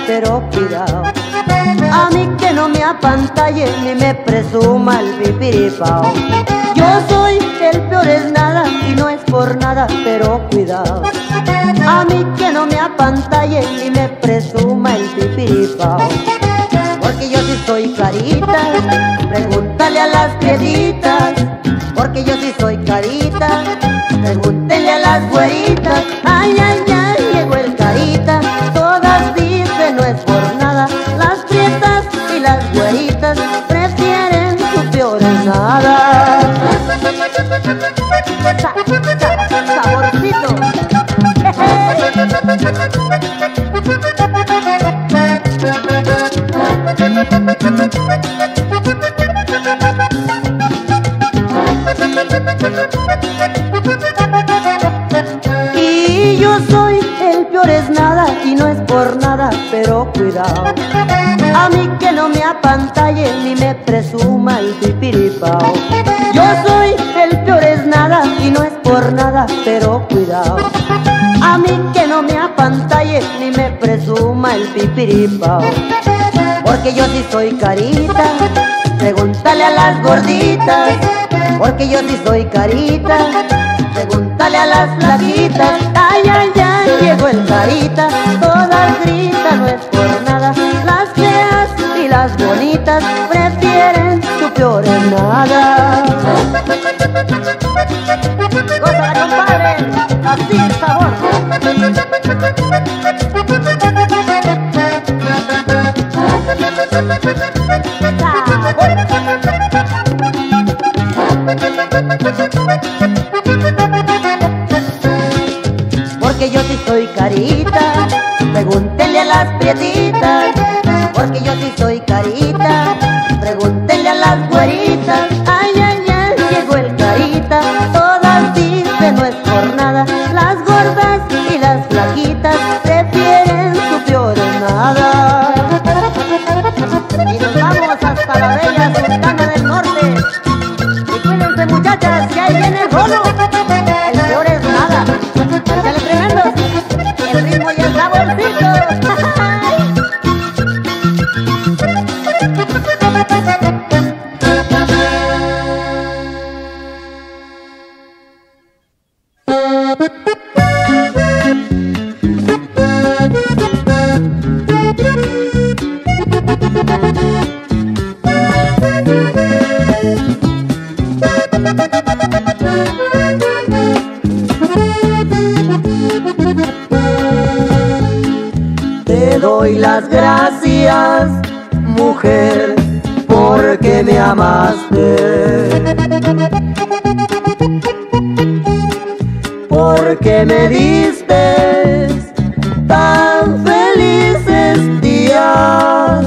pero cuidado. A mí que no me apantalle ni me presuma el pipiripao. Yo soy el peor es nada y no es por nada, pero cuidado. A mí que no me apantalle ni me presuma el pipiripao. Porque yo sí soy carita, pregúntale a las pieditas. Porque yo sí soy carita, pregúntele a las güeritas. Ay, ay, ay, llegó el carita, todas dicen no es por nada. Las prietas y las güeritas prefieren su peor es nada. Saborcito. Y yo soy el peor es nada y no es por nada, pero cuidado. A mí que no me apantalle ni me presuma el pipiripao. Yo soy el peor es nada y no es por nada, pero cuidado. A mí que no me apantalle ni me presuma el pipiripao. Porque yo sí soy carita, pregúntale a las gorditas. Porque yo sí soy carita, pregúntale a las flaquitas. Ay, ay, ay, llegó el carita, todas gritan, no es por nada. Las feas y las bonitas prefieren su peor es nada. Gózala, compadre, así el sabor. Porque yo sí soy carita, pregúntenle a las prietitas. Porque yo sí soy carita, pregúntenle a las güeritas. Ay, ay, ay, llegó el carita, todas dicen no es por nada. Las gordas y las flaquitas prefieren su peor es nada. Y nos vamos hasta la bella Sultana del Norte. Y cuídense, muchachas, que ahí viene el rolo. El peor es nada. Échale tremendos, el ritmo y el saborcito. Te doy las gracias, mujer, porque me amaste, porque me diste tan felices días.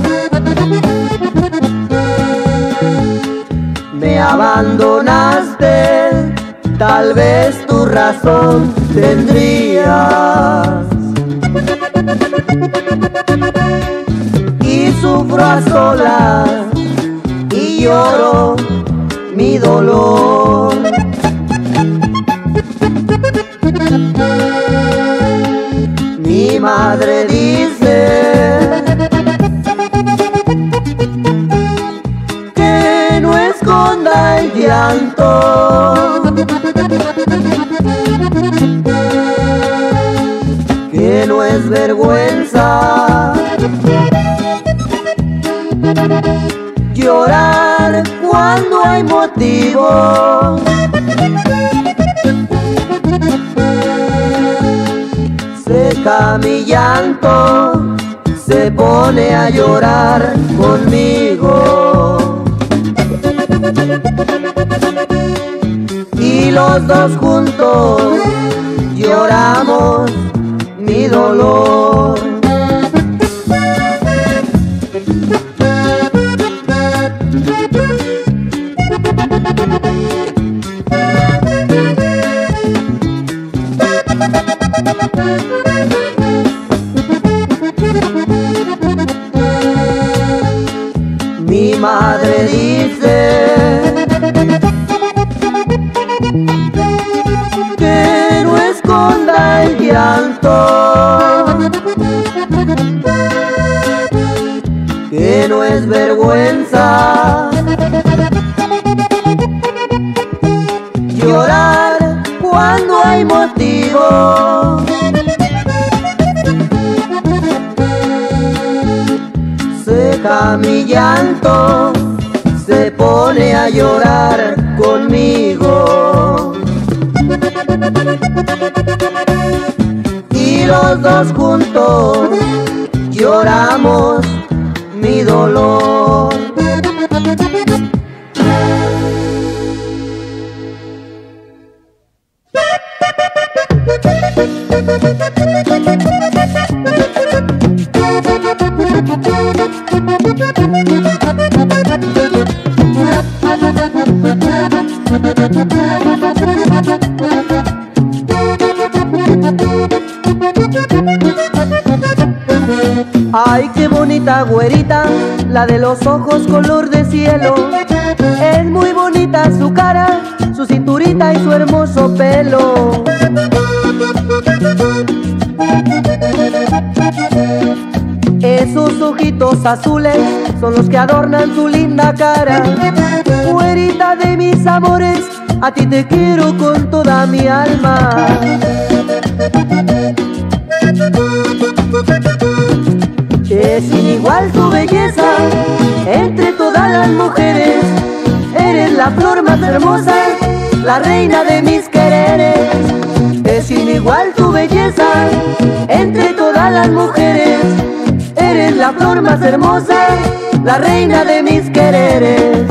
Me abandonaste, tal vez tu razón tendrías. Y sufro a solas y lloro mi dolor. Mi madre dice que no esconda el llanto, que no es vergüenza llorar cuando hay motivo. Seca mi llanto, se pone a llorar conmigo. Y los dos juntos lloramos mi dolor. Mi madre dice que no esconda el llanto, vergüenza. Llorar cuando hay motivo. Seca mi llanto, se pone a llorar conmigo. Y los dos juntos lloramos mi dolor. Ay, qué bonita güerita, la de los ojos color de cielo. Es muy bonita su cara, su cinturita y su hermoso pelo. Esos ojitos azules son los que adornan su linda cara. Güerita de mis amores, a ti te quiero con toda mi alma. Es sin igual tu belleza entre todas las mujeres. Eres la flor más hermosa, la reina de mis quereres. Es sin igual tu belleza entre todas las mujeres. Eres la flor más hermosa, la reina de mis quereres.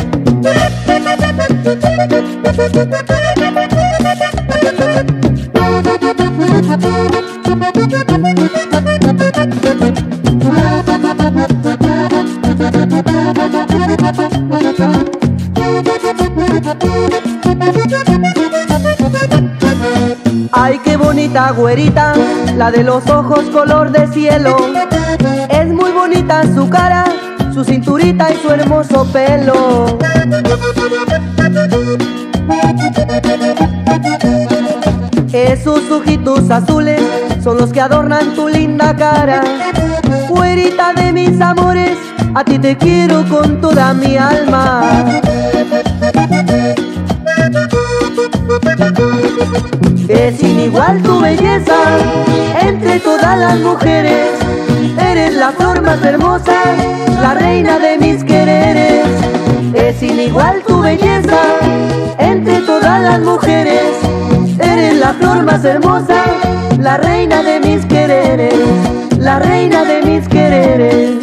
Ay, qué bonita güerita, la de los ojos color de cielo. Es muy bonita su cara, su cinturita y su hermoso pelo. Esos ojitos azules son los que adornan tu linda cara. Güerita de mis amores, a ti te quiero con toda mi alma. Es sin igual tu belleza entre todas las mujeres. Eres la flor más hermosa, la reina de mis quereres. Es sin igual tu belleza entre todas las mujeres. Eres la flor más hermosa, la reina de mis quereres, la reina de mis quereres.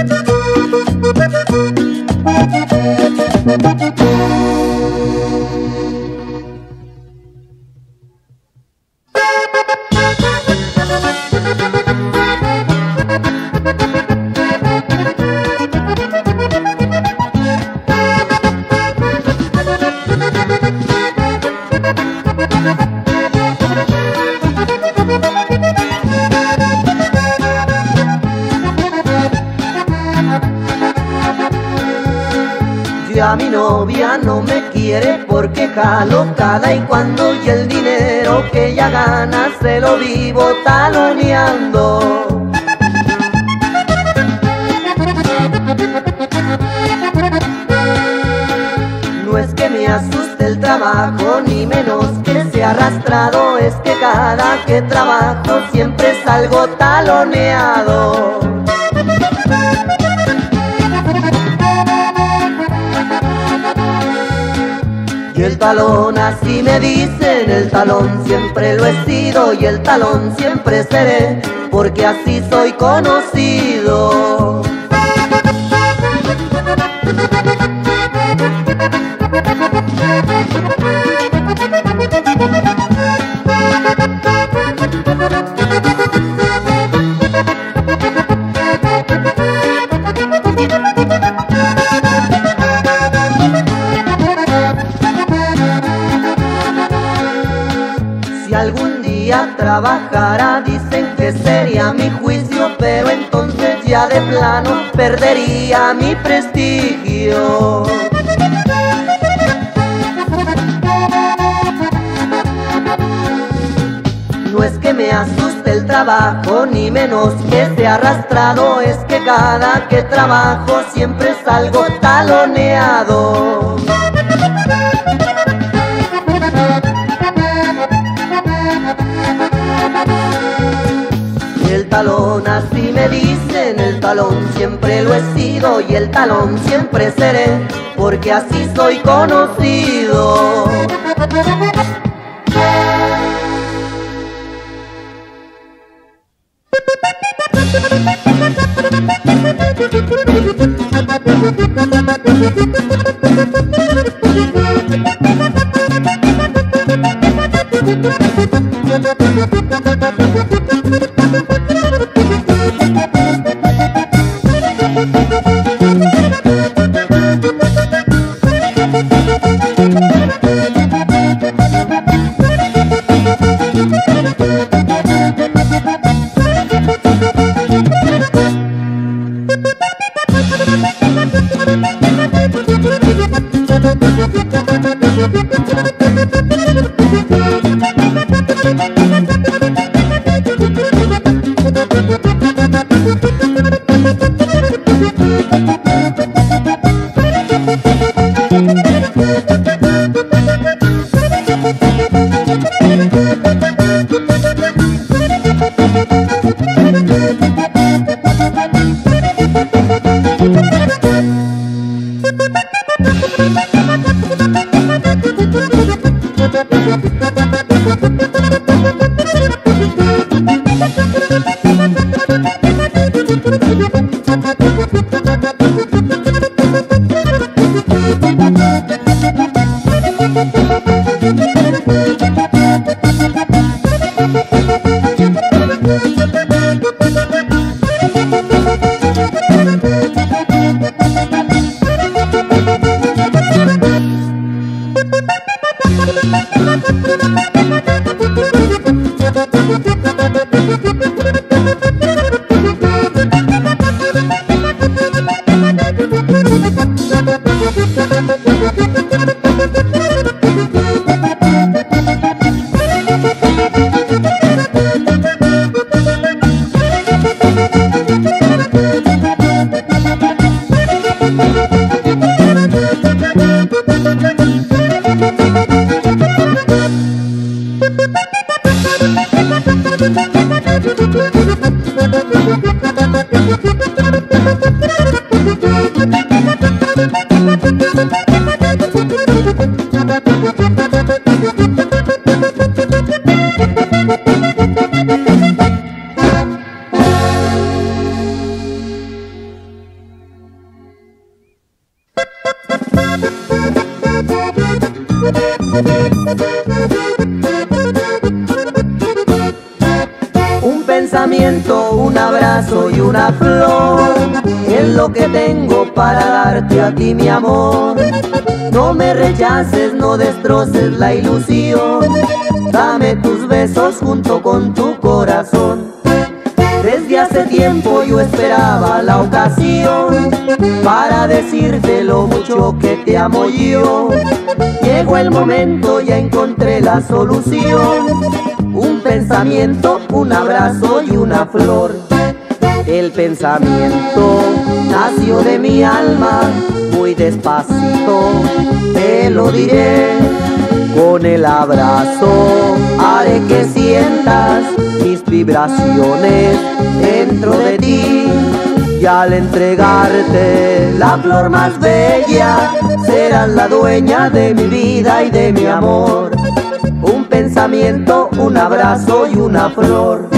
Ya mi novia no me quiere porque jalo cada y cuando, y el dinero que ella gana se lo vivo taloneando. No es que me asuste el trabajo, ni menos que sea arrastrado, es que cada que trabajo siempre salgo taloneado. Y el talón así me dicen, el talón siempre lo he sido y el talón siempre seré, porque así soy conocido. Si algún día trabajara, dicen que sería mi juicio, pero entonces ya de plano perdería mi prestigio. No es que me asuste cueste el trabajo, ni menos que esté arrastrado. Es que cada que trabajo siempre salgo taloneado. El talón, así me dicen, el talón siempre lo he sido y el talón siempre seré, porque así soy conocido. Un pensamiento, un abrazo y una flor es lo que tengo para darte a ti, mi amor. No me rechaces, no destroces la ilusión. Dame tus besos junto con tu corazón. Desde hace tiempo yo esperaba la ocasión para decirte lo mucho que te amo yo. Llegó el momento, ya encontré la solución. Un pensamiento, un abrazo y una flor. El pensamiento nació de mi alma, muy despacito te lo diré. Con el abrazo haré que sientas mis vibraciones dentro de ti. Y al entregarte la flor más bella, serás la dueña de mi vida y de mi amor. Un pensamiento, un abrazo y una flor.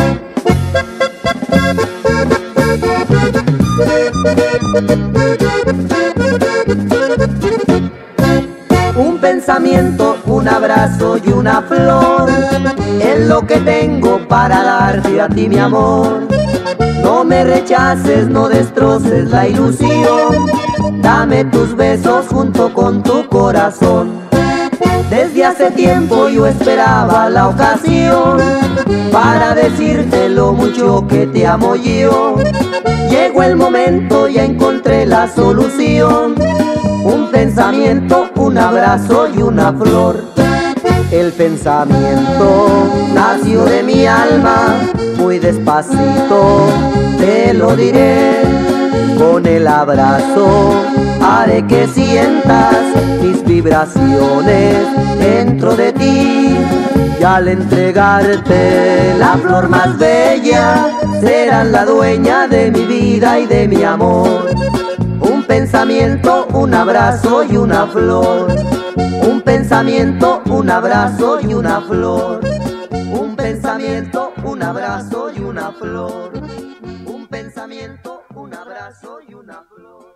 Un pensamiento, un abrazo y una flor es lo que tengo para darte a ti, mi amor. No me rechaces, no destroces la ilusión. Dame tus besos junto con tu corazón. Desde hace tiempo yo esperaba la ocasión para decirte lo mucho que te amo yo. Llegó el momento, ya encontré la solución. Un pensamiento, un abrazo y una flor. El pensamiento nació de mi alma, muy despacito te lo diré. Con el abrazo haré que sientas mis vibraciones dentro de ti. Y al entregarte la flor más bella, serás la dueña de mi vida y de mi amor. Un pensamiento, un abrazo y una flor. Un pensamiento, un abrazo y una flor. Un pensamiento, un abrazo y una flor. Un pensamiento, un abrazo y una flor.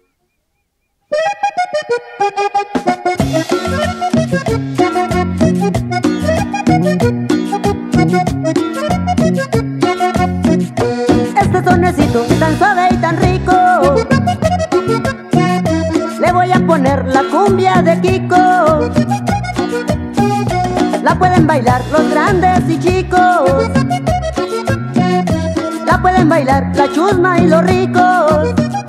Este sonecito tan suave y tan rico, le voy a poner la cumbia de Kiko. La pueden bailar los grandes y chicos, la pueden bailar la chusma y los ricos.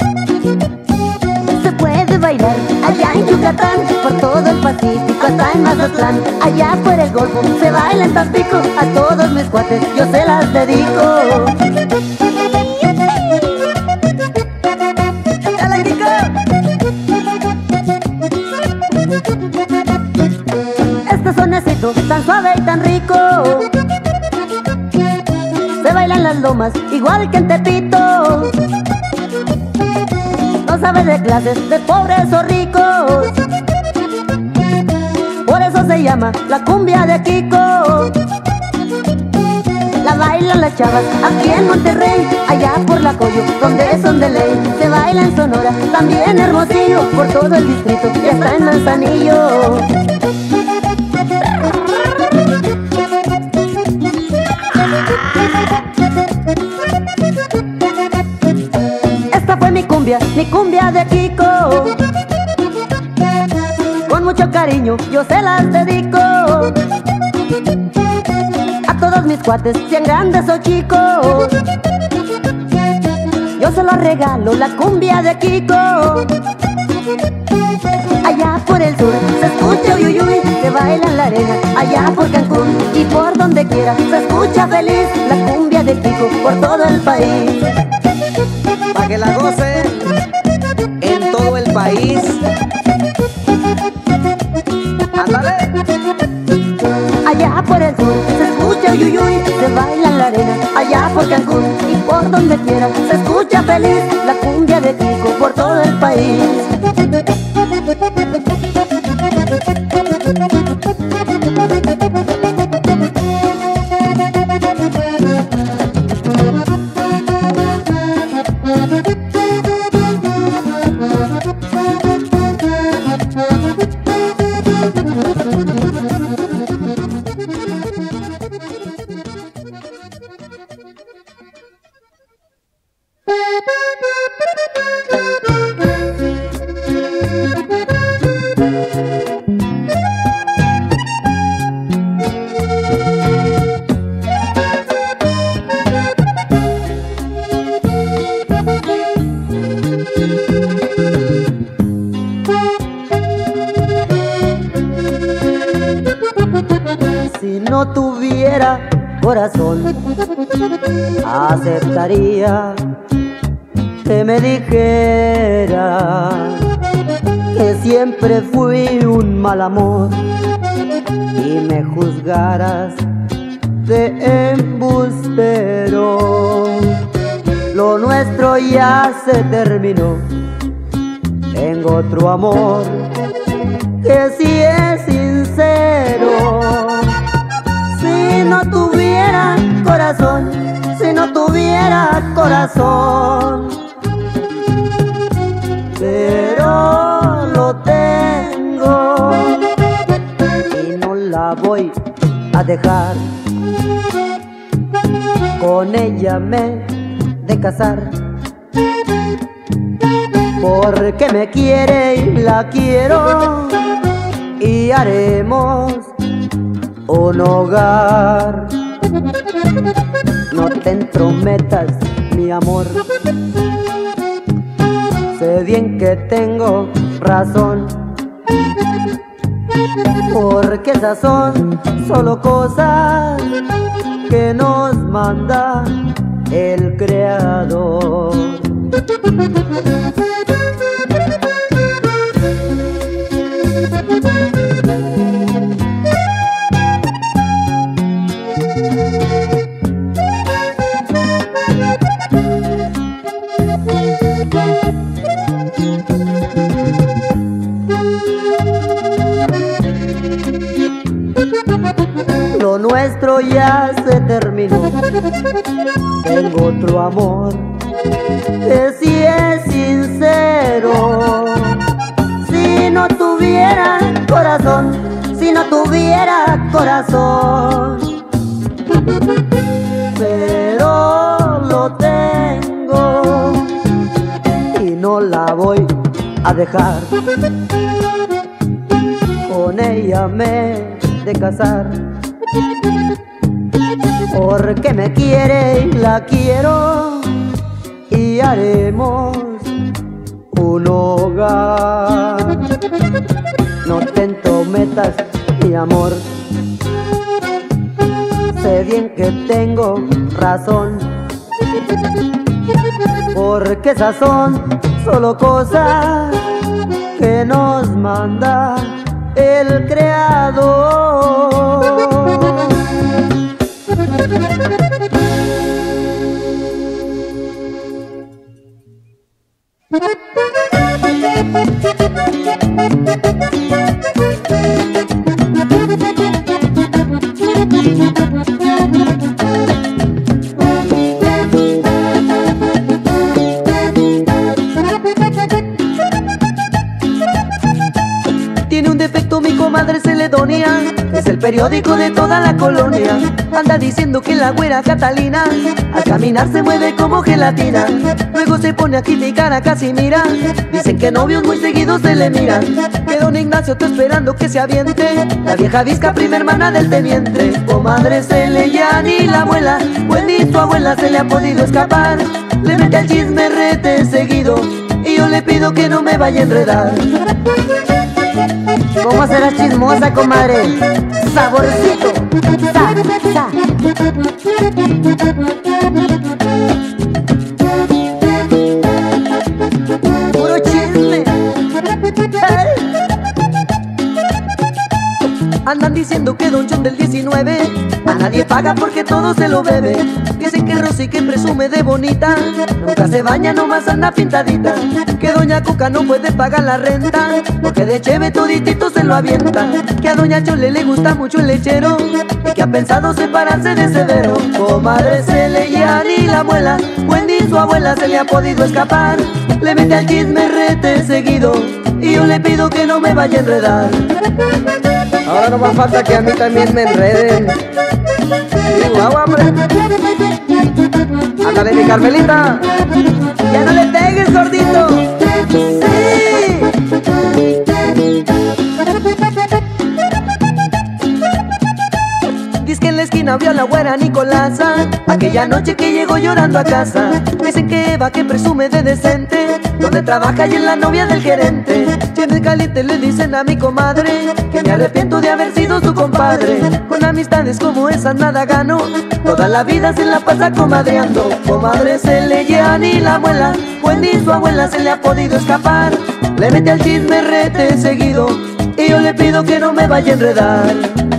Se puede bailar allá en Yucatán, por todo el Pacífico hasta en Mazatlán. Allá por el Golfo se baila en Tampico, a todos mis cuates yo se las dedico. ¡Dale, Kiko! Este sonecito tan suave y tan rico, se baila en las lomas igual que en Tepito. No sabe de clases de pobres o ricos, por eso se llama la cumbia de Kiko. La bailan las chavas aquí en Monterrey, allá por La Coyo, donde son de ley. Se baila en Sonora, también Hermosillo, por todo el distrito y hasta en Manzanillo. Esta fue mi cumbia de Kiko. Con mucho cariño yo se las dedico a todos mis cuates, sean grandes o chicos. Yo se los regalo la cumbia de Kiko. Allá por el sur se escucha uyuyuy, se baila en la arena. Allá por Cancún y por donde quiera se escucha feliz la cumbia de Kiko por todo el país. Pa' que la gocen en todo el país. ¡Ándale! Allá por el sur se escucha uyuyuy, se baila en la arena. Allá por Cancún y por donde quiera se escucha feliz la cumbia de Kiko por todo el país. Si no tuviera corazón, aceptaría que me dijera que siempre fui un mal amor y me juzgaras de embustero. Lo nuestro ya se terminó, tengo otro amor que sí es sincero. Si no tuviera corazón, si no tuviera corazón, pero lo tengo y no la voy a dejar. Con ella me de casar, porque me quiere y la quiero, y haremos un hogar. No te entrometas, mi amor, sé bien que tengo razón, porque esas son solo cosas que nos manda el Creador. Lo nuestro ya se terminó, tengo otro amor que sí es sincero. Si no tuviera corazón, si no tuviera corazón, pero lo tengo y no la voy a dejar. Con ella me he de casar, porque me quiere y la quiero, y haremos un hogar. No te entrometas, mi amor, sé bien que tengo razón, porque esas son solo cosas que nos manda el Creador. Tiene un defecto mi comadre Celedonía, es el periódico de toda la colonia. Anda diciendo que la güera Catalina al caminar se mueve como gelatina. Luego se pone a criticar a Casimira, dicen que novios muy seguidos se le miran. Que don Ignacio está esperando que se aviente la vieja visca, prima hermana del teniente. Comadre Cele ya ni la abuela, pues ni su abuela se le ha podido escapar. Le mete al chisme rete seguido y yo le pido que no me vaya a enredar. ¿Cómo serás chismosa, comadre? Saborcito, sa, sa. Puro chisme. Andan diciendo que Don John del 19 a nadie paga porque todo se lo bebe. Dicen que Rosy, que presume de bonita, nunca se baña, nomás anda pintadita. Que Doña Cuca no puede pagar la renta, porque de cheve toditito se lo avienta. Que a Doña Chole le gusta mucho el lechero, y que ha pensado separarse de Severo. Comadre Cele ya ni la abuela, pues ni su abuela se le ha podido escapar. Le mete al chisme rete seguido y yo le pido que no me vaya a enredar. Ahora no más falta que a mí también me enreden. Digo, agua, hombre. Ándale, mi Carmelita. ¡Ya no le pegues, gordito! ¡Sí! Dice que en la esquina vio a la güera Nicolasa aquella noche que llegó llorando a casa. Dicen que Eva, que presume de decente, donde trabaja y es la novia del gerente. Chisme caliente le dicen a mi comadre que me arrepiento de haber sido su compadre. Con amistades como esas nada gano, toda la vida se la pasa comadreando. Comadre Cele ya ni la abuela, pues ni su abuela se le ha podido escapar. Le mete al chisme rete seguido y yo le pido que no me vaya a enredar.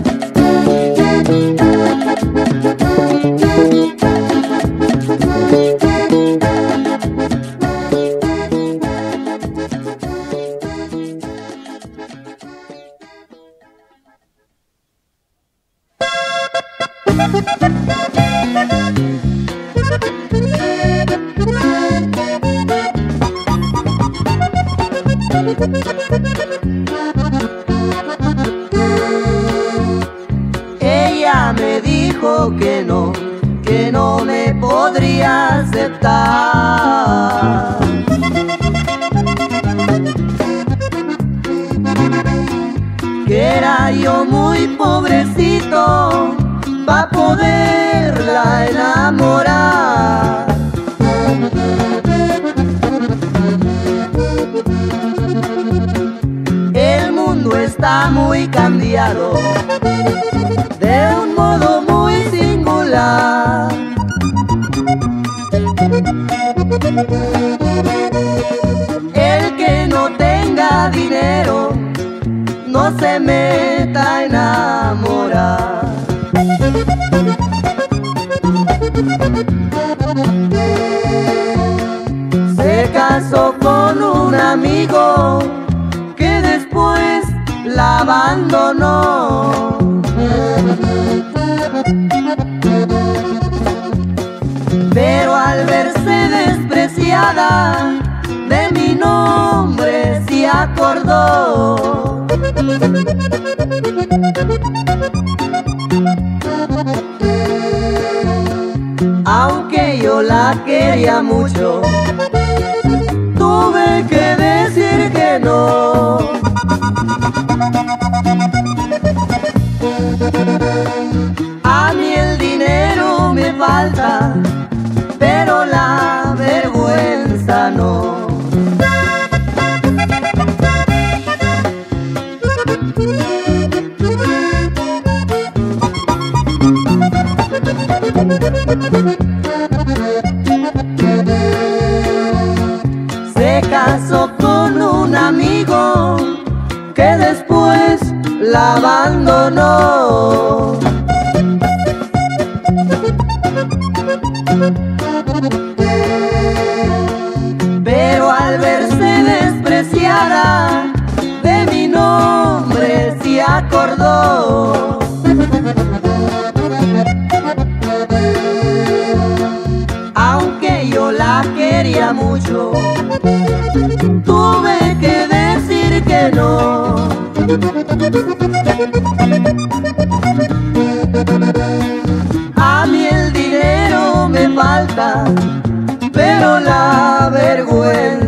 Ella me dijo que no me podría aceptar. Que era yo muy pobrecito pa' poderla enamorar. El mundo está muy cambiado, de un modo muy singular. casó con un amigo que después la abandonó. Pero al verse despreciada de mi nombre se acordó. Aunque yo la quería mucho, tuve que decir que no. A mí el dinero me falta, pero la vergüenza no. Se casó con un amigo que después la abandonó. Pero al verse despreciada de mi nombre se acordó. Aunque yo la quería mucho, tuve que decir que no. A mí el dinero me falta, pero la vergüenza